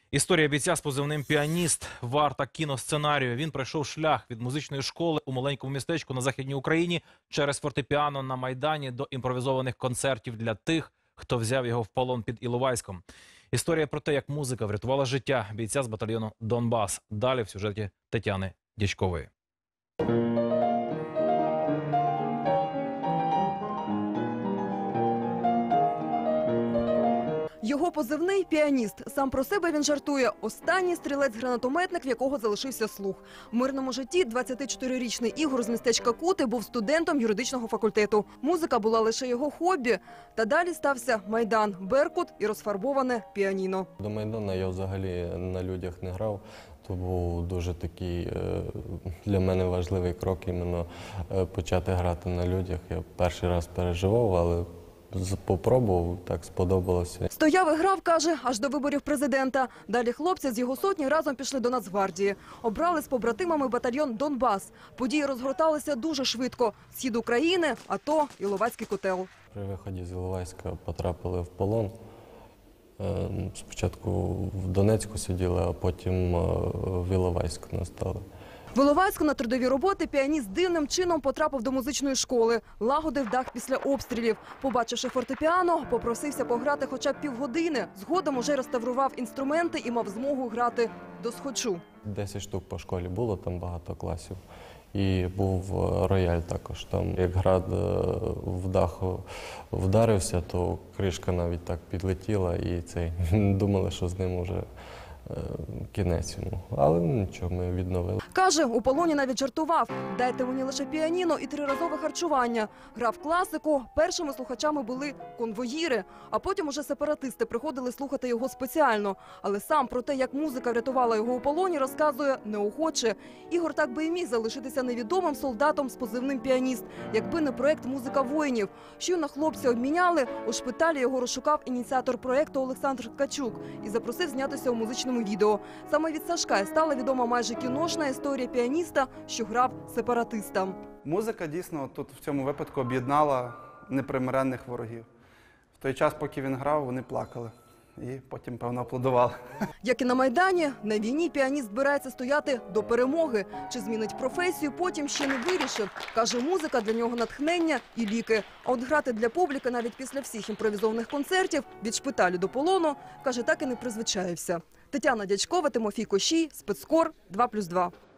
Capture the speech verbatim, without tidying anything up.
Історія бійця з позивним «Піаніст» варта кіносценарію. Він пройшов шлях від музичної школи у маленькому містечку на Західній Україні через фортепіано на Майдані до імпровізованих концертів для тих, хто взяв його в полон під Іловайськом. Історія про те, як музика врятувала життя бійця з батальйону «Донбас». Далі в сюжеті Тетяни Дячкової. Його позивний – «Піаніст». Сам про себе він жартує. Останній стрілець-гранатометник, в якого залишився слух. В мирному житті двадцятичотирирічний Ігор з містечка Кути був студентом юридичного факультету. Музика була лише його хобі. Та далі стався Майдан, Беркут і розфарбоване піаніно. До Майдану я взагалі на людях не грав. То був дуже такий для мене важливий крок іменно почати грати на людях. Я перший раз переживав, але попробував, так сподобалося. Стояв і грав, каже, аж до виборів президента. Далі хлопці з його сотні разом пішли до Нацгвардії. Обрали з побратимами батальйон «Донбас». Події розгорталися дуже швидко. Схід України, АТО, Іловайський котел. При виході з Іловайська потрапили в полон. Спочатку в Донецьку сиділи, а потім в Іловайську настали. В Іловайську на трудові роботи піаніст дивним чином потрапив до музичної школи. Лагодив дах після обстрілів. Побачивши фортепіано, попросився пограти хоча б півгодини. Згодом уже реставрував інструменти і мав змогу грати досхочу. Десять штук по школі було, там багато класів. І був рояль також. Там, як град в дах вдарився, то кришка навіть так підлетіла і цей, думали, що з ним вже кінець йому. Але нічого, ми відновили. Каже, у полоні навіть жартував. Дайте мені лише піаніно і триразове харчування. Грав класику. Першими слухачами були конвоїри, а потім уже сепаратисти приходили слухати його спеціально. Але сам про те, як музика врятувала його у полоні, розказує неохоче. Ігор так би і міг залишитися невідомим солдатом з позивним «Піаніст», якби не проєкт «Музика воїнів». Щойно хлопці обміняли, у шпиталі його розшукав ініціатор проєкту Олександр Ткачук і запросив знятися у музичному відео. Саме від Сашка стала відома майже кіношна історія піаніста, що грав сепаратистам. Музика дійсно тут в цьому випадку об'єднала непримиренних ворогів. В той час, поки він грав, вони плакали і потім, певно, аплодували. Як і на Майдані, на війні піаніст збирається стояти до перемоги. Чи змінить професію, потім ще не вирішив. Каже, музика для нього натхнення і ліки. А от грати для публіки навіть після всіх імпровізованих концертів, від шпиталю до полону, каже, так і не призвичаєвся. Тетяна Дячкова, Тимофій Кощій, Спецкор, два плюс два.